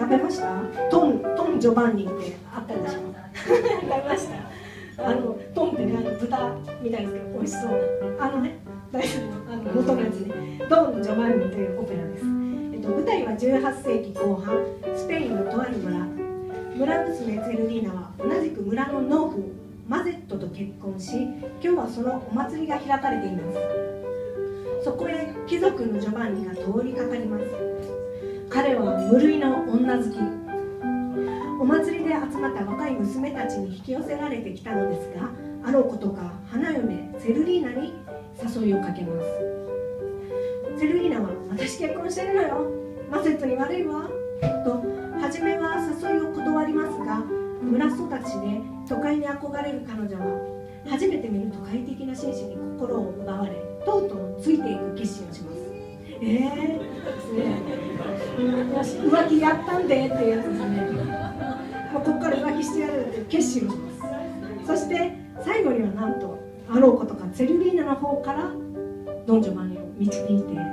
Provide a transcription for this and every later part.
食べました？トンジョバンニってあったでしょ。食べました。トンってね、豚みたいですけど美味しそう。ね、大好きの元のやつね、ドン・ジョバンニというオペラです。舞台は18世紀後半、スペインのとある村娘ツェルリーナは同じく村の農夫マゼットと結婚し、今日はそのお祭りが開かれています。そこへ貴族のジョバンニが通りかかります。彼は無類の女好き。お祭りで集まった若い娘たちに引き寄せられてきたのですが、あろうことか花嫁セルリーナに誘いをかけます。セルリーナは「私結婚してるのよ、マゼットに悪いわ」と初めは誘いを断りますが、村育ちで都会に憧れる彼女は初めて見る都会的な紳士に心を奪われ、とうとうついていく決心をします。ですね、よし浮気やったんでっていうやつですね。もうここから浮気してやるって決心をします。そして最後にはなんとあろうことかセルリーナの方からドン・ジョバンニを導いていってしまいます。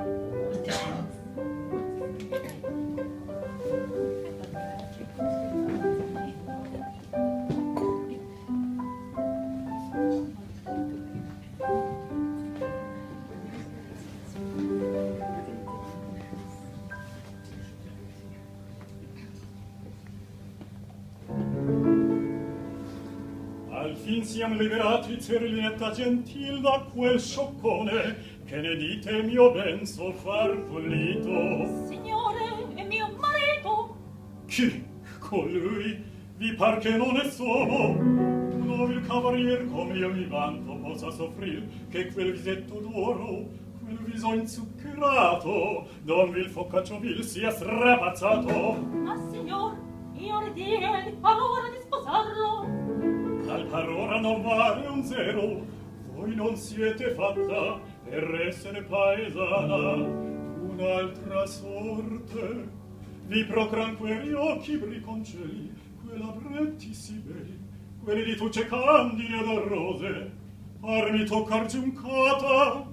Al fin siam liberati, Zerlinetta gentil, da quel scioccone, che ne dite mio ben so far pulito? Signore, è mio marito. Chi? Colui? Vi par che non è somo? Nobil cavalier, come io mi vanto, possa soffrir che quel visetto d'oro, quel viso inzuccherato, don vil focaccio vil sia strapazzato. Ma signor, io ritieni par ora di sposarlo. Al par ora non vale un zero, voi non siete fatta per essere paesana, un'altra sorte vi procran quegli occhi briconcelli, quell'abretti si belli, quelli di tucce candide ed rose, parmi toccar giuncata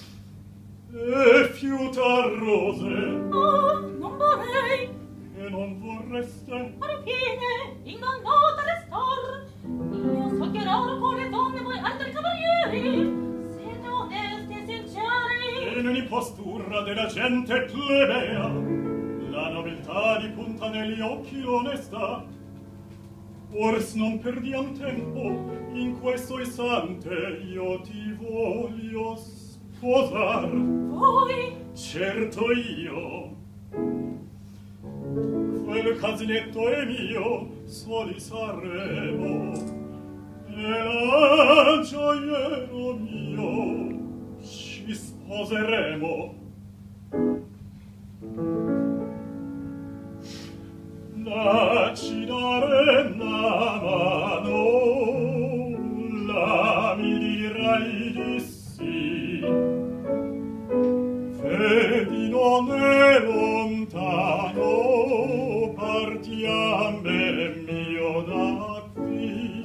e fiuta rose. Non vorrei. E non vorreste? Alla fine, ingannata restar. Io so che raro con le donne voi altri cavalieri siete onesti e sinceri. E in impostura della gente plebea, la nobiltà di punta negli occhi l'onestà. Ors non perdiam tempo, in questo istante io ti voglio sposar. Voi? Certo io. Quel casinetto è mio, soli saremo, e la gioiello mio ci sposeremo. Dacci dare la mano, la mi dirai di sì. Vedi non è lontano, partiam ben mio da qui.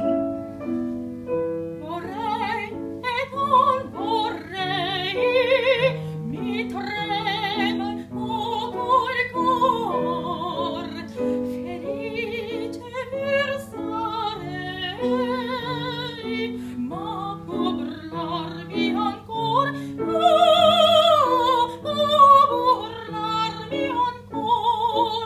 Vorrei e non vorrei, mi trema tutto il cor, felice versarei, ma può burlarmi ancor, burlarmi ancor.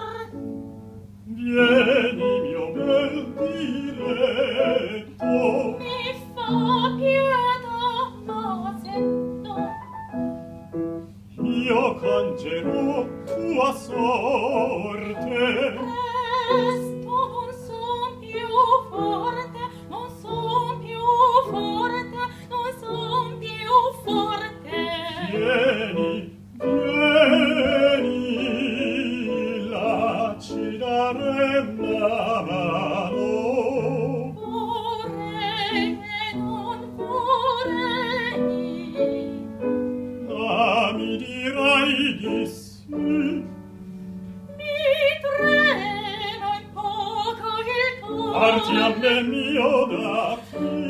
Vieni mio bel diletto, Mi fa pietà, Masetto. io cangerò tua sorte. Presto non son più forte, non son più forte, non son più forte. Vieni, vieni, lasci dare la mano. Vorrei e non vorrei, Ah, mi dirai di sì. mi trema in poco il cor. Partiam ben mio da qui.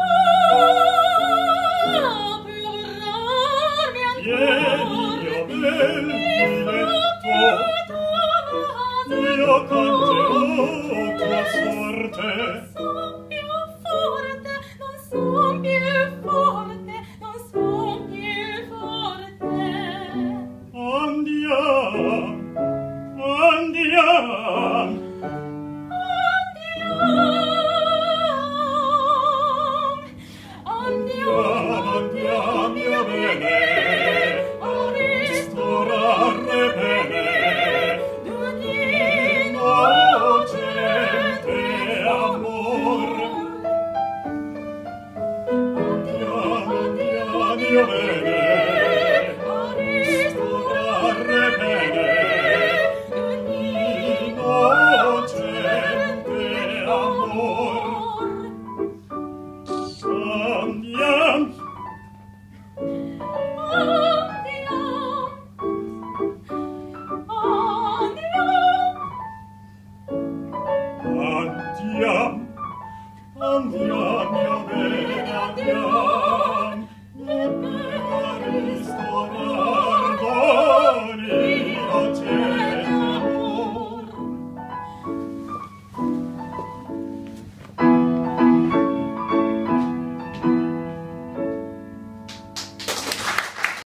Più burlarmi Vieni, ancor, mio bel mi fa diletto, pietà, Masetto. io canterò tua sorte. Son più forte, non son più forte, non son più forte. Andiam, andiam, andiam, mia bene, a ristorare bene, innocente amor. Andiam, andiam, mia bene, a ristorare bene, innocente amor. Andiam, andiam, andiam,